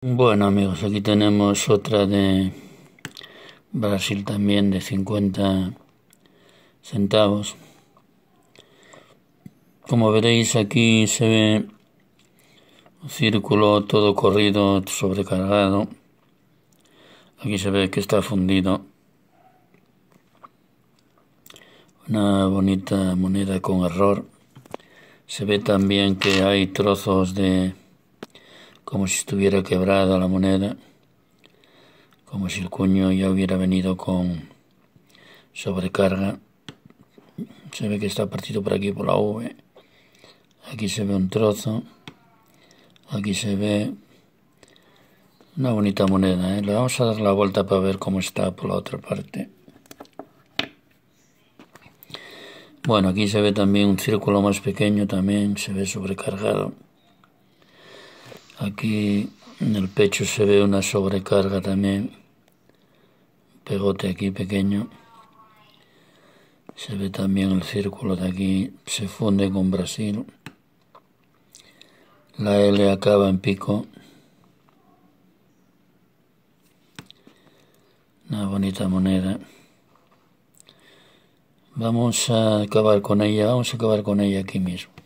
Bueno amigos, aquí tenemos otra de Brasil también de 50 centavos. Como veréis aquí se ve un círculo todo corrido, sobrecargado. Aquí se ve que está fundido. Una bonita moneda con error. Se ve también que hay trozos de como si estuviera quebrada la moneda, como si el cuño ya hubiera venido con sobrecarga. Se ve que está partido por aquí por la V. Aquí se ve un trozo. Aquí se ve una bonita moneda, Le vamos a dar la vuelta para ver cómo está por la otra parte. Bueno, aquí se ve también un círculo más pequeño, también se ve sobrecargado. Aquí en el pecho se ve una sobrecarga también, pegote aquí pequeño. Se ve también el círculo de aquí, se funde con Brasil. La L acaba en pico. Una bonita moneda. Vamos a acabar con ella aquí mismo.